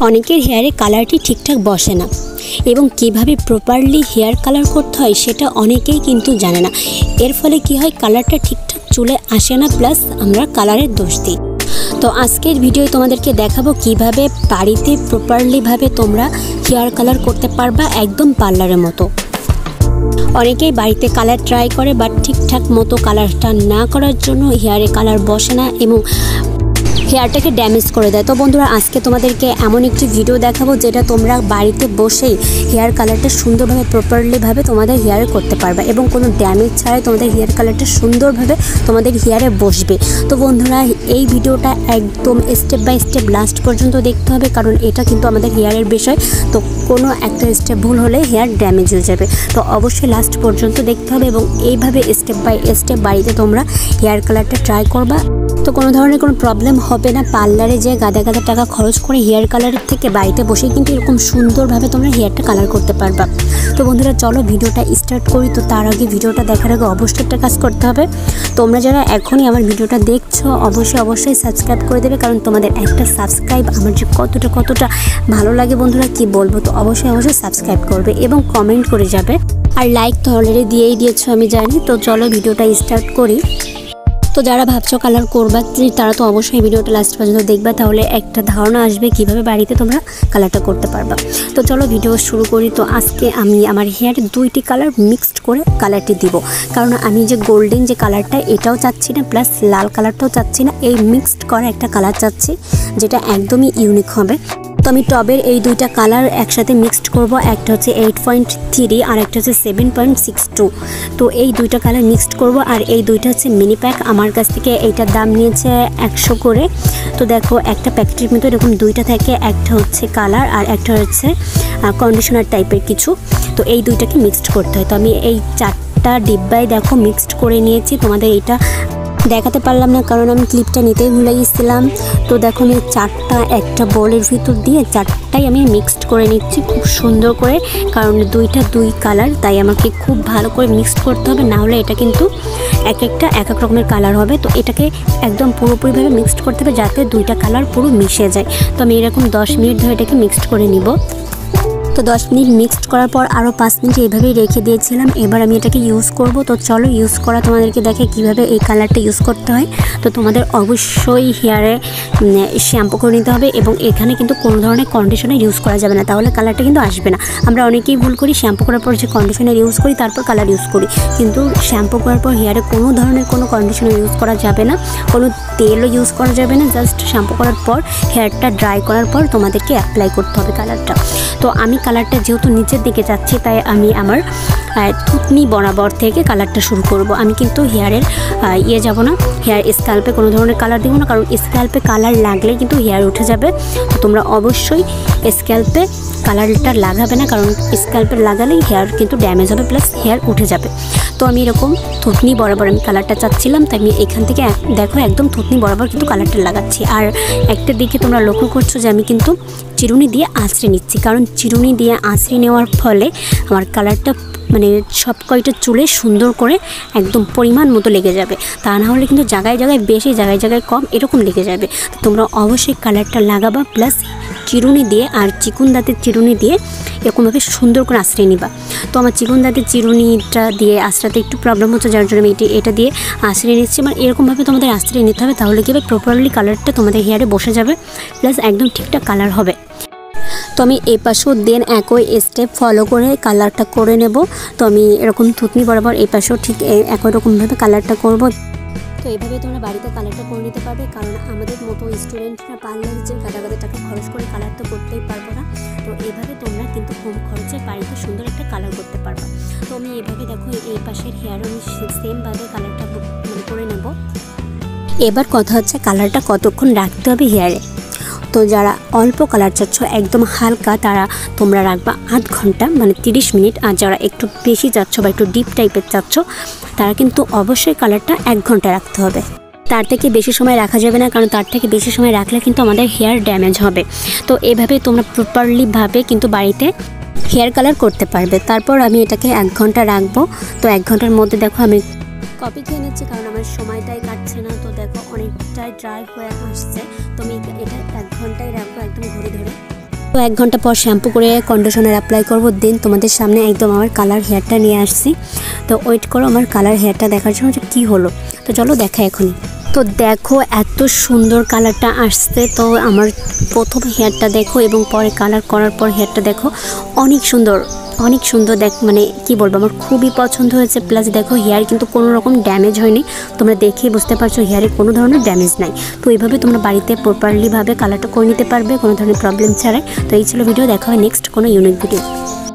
অনেকের হেয়ারে কালারটি ঠিকঠাক বসে না এবং কিভাবে প্রপারলি হেয়ার কালার করতে হয় সেটা অনেকেই কিন্তু জানে না। এর ফলে কি হয়, কালারটা ঠিকঠাক চুলে আসে না, প্লাস আমরা কালারের দোষ দিই। তো আজকের ভিডিও তোমাদেরকে দেখাবো কিভাবে বাড়িতে প্রপারলিভাবে তোমরা হেয়ার কালার করতে পারবা একদম পার্লারের মতো। অনেকেই বাড়িতে কালার ট্রাই করে, বাট ঠিকঠাক মতো কালারটা না করার জন্য হেয়ারে কালার বসে না এবং হেয়ারটাকে ড্যামেজ করে দেয়। তো বন্ধুরা, আজকে তোমাদেরকে এমন একটি ভিডিও দেখাবো যেটা তোমরা বাড়িতে বসেই হেয়ার কালারটা সুন্দরভাবে প্রপারলিভাবে তোমাদের হেয়ারে করতে পারবে এবং কোনো ড্যামেজ ছাড়াই তোমাদের হেয়ার কালারটা সুন্দরভাবে তোমাদের হেয়ারে বসবে। তো বন্ধুরা, এই ভিডিওটা একদম স্টেপ বাই স্টেপ লাস্ট পর্যন্ত দেখতে হবে, কারণ এটা কিন্তু আমাদের হেয়ারের বিষয়। তো কোনো একটা স্টেপ ভুল হলে হেয়ার ড্যামেজ হয়ে যাবে। তো অবশ্যই লাস্ট পর্যন্ত দেখতে হবে এবং এইভাবে স্টেপ বাই স্টেপ বাড়িতে তোমরা হেয়ার কালারটা ট্রাই করবা। তো কোনো ধরনের কোনো প্রবলেম হবে না। পার্লারে যে গাদা গাদা টাকা খরচ করে হেয়ার কালারের থেকে বাড়িতে বসে কিন্তু এরকম সুন্দরভাবে তোমরা হেয়ারটা কালার করতে পারবা। তো বন্ধুরা, চলো ভিডিওটা স্টার্ট করি। তো তার আগে, ভিডিওটা দেখার আগে অবশ্যই একটা কাজ করতে হবে। তোমরা যারা এখনই আমার ভিডিওটা দেখছো অবশ্যই সাবস্ক্রাইব করে দেবে, কারণ তোমাদের একটা সাবস্ক্রাইব আমার যে কতটা ভালো লাগে বন্ধুরা, কি বলবো। তো অবশ্যই সাবস্ক্রাইব করবে এবং কমেন্ট করে যাবে। আর লাইক তো অলরেডি দিয়েই দিয়েছো আমি জানি। তো চলো ভিডিওটা স্টার্ট করি। তো যারা ভাবছো কালার করবা তারা তো অবশ্যই ভিডিওটা লাস্ট পর্যন্ত দেখবা, তাহলে একটা ধারণা আসবে কিভাবে বাড়িতে তোমরা কালারটা করতে পারবা। তো চলো ভিডিও শুরু করি। তো আজকে আমি আমার হেয়ারে দুইটি কালার মিক্সড করে কালারটি দিব, কারণ আমি যে গোল্ডেন যে কালারটা এটাও চাচ্ছি না, প্লাস লাল কালারটাও চাচ্ছি না, এই মিক্সড করা একটা কালার চাচ্ছি যেটা একদমই ইউনিক হবে। তো আমি টবের এই দুইটা কালার একসাথে মিক্সড করব। একটা হচ্ছে 8.3 আর একটা হচ্ছে 7.62। তো এই দুইটা কালার মিক্সড করব। আর এই দুইটা হচ্ছে মিনি প্যাক। আমার কাছ থেকে এইটার দাম নিয়েছে 100 করে। তো দেখো, একটা প্যাকেটের মতো এরকম দুইটা থাকে, একটা হচ্ছে কালার আর একটা হচ্ছে কন্ডিশনার টাইপের কিছু। তো এই দুইটাকে মিক্সড করতে হয়। তো আমি এই 4টা ডিব্বায় দেখো মিক্সড করে নিয়েছি। তোমাদের এইটা দেখাতে পারলাম না কারণ আমি ক্লিপটা নিতেই ভুলে গেছিলাম। তো দেখো, আমি 4টা একটা বলের ভিতর দিয়ে 4টাই আমি মিক্সড করে নিচ্ছি খুব সুন্দর করে, কারণ দুই কালার, তাই আমাকে খুব ভালো করে মিক্সড করতে হবে, না হলে এটা কিন্তু এক এক রকমের কালার হবে। তো এটাকে একদম পুরোপুরিভাবে মিক্সড করতে হবে যাতে দুইটা কালার পুরো মিশে যায়। তো আমি এরকম 10 মিনিট ধরে এটাকে মিক্সড করে নিব। তো 10 মিনিট মিক্সড করার পর আরও 5 মিনিট এইভাবেই রেখে দিয়েছিলাম। এবার আমি এটাকে ইউজ করব। তো চলো ইউজ করা তোমাদেরকে দেখে কিভাবে এই কালারটা ইউজ করতে হয়। তো তোমাদের অবশ্যই হেয়ারে শ্যাম্পু করে নিতে হবে এবং এখানে কিন্তু কোনো ধরনের কন্ডিশনার ইউজ করা যাবে না, তাহলে কালারটা কিন্তু আসবে না। আমরা অনেকেই ভুল করি, শ্যাম্পু করার পর যে কন্ডিশনার ইউজ করি তারপর কালার ইউজ করি, কিন্তু শ্যাম্পু করার পর হেয়ারে কোনো ধরনের কোনো কন্ডিশনার ইউজ করা যাবে না, কোনো তেলও ইউজ করা যাবে না। জাস্ট শ্যাম্পু করার পর হেয়ারটা ড্রাই করার পর তোমাদেরকে অ্যাপ্লাই করতে হবে কালারটা। তো আমি কালারটা যেহেতু নিচের দিকে যাচ্ছি, তাই আমি আমার থুতনি বরাবর থেকে কালারটা শুরু করব। আমি কিন্তু হেয়ারের যাব না, হেয়ার স্ক্যাল্পে কোনো ধরনের কালার দেবো না, কারণ স্ক্যাল্পে কালার লাগলে কিন্তু হেয়ার উঠে যাবে। তো তোমরা অবশ্যই স্ক্যাল্পে কালারটা লাগাবে না, কারণ স্ক্যাল্পে লাগালেই হেয়ার কিন্তু ড্যামেজ হবে, প্লাস হেয়ার উঠে যাবে। তো আমি এরকম থুতনি বরাবর আমি কালারটা চাচ্ছিলাম, তাই আমি এখান থেকে দেখো একদম থুতনি বরাবর কিন্তু কালারটা লাগাচ্ছি। আর একটা দিকে তোমরা লক্ষ্য করছো যে আমি কিন্তু চিরুনি দিয়ে আঁচড়ে নিচ্ছি, কারণ চিরুনি দিয়ে আঁচড়ে নেওয়ার ফলে আমার কালারটা মানে সব কয়টা চুলে সুন্দর করে একদম পরিমাণ মতো লেগে যাবে। তা না হলে কিন্তু জায়গায় বেশি, জায়গায় কম এরকম লেগে যাবে। তো তোমরা অবশ্যই কালারটা লাগাবা, প্লাস চিরুনি দিয়ে আর চিকুন দাঁতের চিরুনি দিয়ে এরকমভাবে সুন্দর করে আঁচড়ে নিবা। তো আমার চিকুন দাঁতের চিরুনিটা দিয়ে আঁচড়াতে একটু প্রবলেম হচ্ছে, যার জন্য আমি এটা দিয়ে আঁচড়ে নিচ্ছি। মানে এরকমভাবে তোমাদের আঁচড়ে নিতে হবে, তাহলে কী হবে, প্রপারলি কালারটা তোমাদের হেয়ারে বসে যাবে, প্লাস একদম ঠিকঠাক কালার হবে। তো আমি এই পাশেও দেন একই স্টেপ ফলো করে কালারটা করে নেব। তো আমি এরকম থুতনি বরাবর এই পাশেও ঠিক একই রকমভাবে কালারটা করব। তো এইভাবে তোমরা বাড়িতে কালারটা করে নিতে পারবে, কারণ আমাদের মতো স্টুডেন্টরা পার্লারে যে গাদা টাকা খরচ করে কালার তো করতেই পারবো না। তো এইভাবে তোমরা কিন্তু কম খরচে বাড়িতে সুন্দর একটা কালার করতে পারবে। তো আমি এইভাবে দেখো এই পাশের হেয়ারও আমি সেমভাবে কালারটা করে নেব। এবার কথা হচ্ছে কালারটা কতক্ষণ রাখতে হবে হেয়ারে। তো যারা অল্প কালার চাচ্ছ একদম হালকা, তারা তোমরা রাখবা 8 ঘন্টা মানে 30 মিনিট। আর যারা একটু বেশি চাচ্ছ বা একটু ডিপ টাইপের চাচ্ছ তারা কিন্তু অবশ্যই কালারটা 1 ঘন্টা রাখতে হবে। তার থেকে বেশি সময় রাখা যাবে না, কারণ তার থেকে বেশি সময় রাখলে কিন্তু আমাদের হেয়ার ড্যামেজ হবে। তো এভাবে তোমরা প্রপারলিভাবে কিন্তু বাড়িতে হেয়ার কালার করতে পারবে। তারপর আমি এটাকে 1 ঘন্টা রাখবো। তো 1 ঘন্টার মধ্যে দেখো আমি কপি খেয়ে নিচ্ছি, কারণ আমার সময়টাই কাটছে না। তো দেখো অনেকটাই ড্রাই হয়ে আসছে। তো আমি এটা 1 ঘন্টায় রাখবো একদম ঘড়ি ধরে। তো 1 ঘন্টা পর শ্যাম্পু করে কন্ডিশনার অ্যাপ্লাই করব, দেন তোমাদের সামনে একদম আমার কালার হেয়ারটা নিয়ে আসছি। তো ওয়েট করো আমার কালার হেয়ারটা দেখার জন্য যে কী হলো। তো চলো দেখা এখনই। তো দেখো এত সুন্দর কালারটা আসছে। তো আমার প্রথম হেয়ারটা দেখো এবং পরে কালার করার পর হেয়ারটা দেখো, অনেক সুন্দর অনেক সুন্দর। মানে কি বলবো, আমার খুবই পছন্দ হয়েছে। প্লাস দেখো হেয়ার কিন্তু কোনো রকম ড্যামেজ হয়নি, তোমরা দেখেই বুঝতে পারছো হেয়ারে কোনো ধরনের ড্যামেজ নাই। তো এইভাবে তোমরা বাড়িতে প্রপারলিভাবে কালারটা করে নিতে পারবে কোনো ধরনের প্রবলেম ছাড়াই। তো এই ছিল ভিডিও, দেখা হয় নেক্সট কোনো ইউনিক ভিডিও।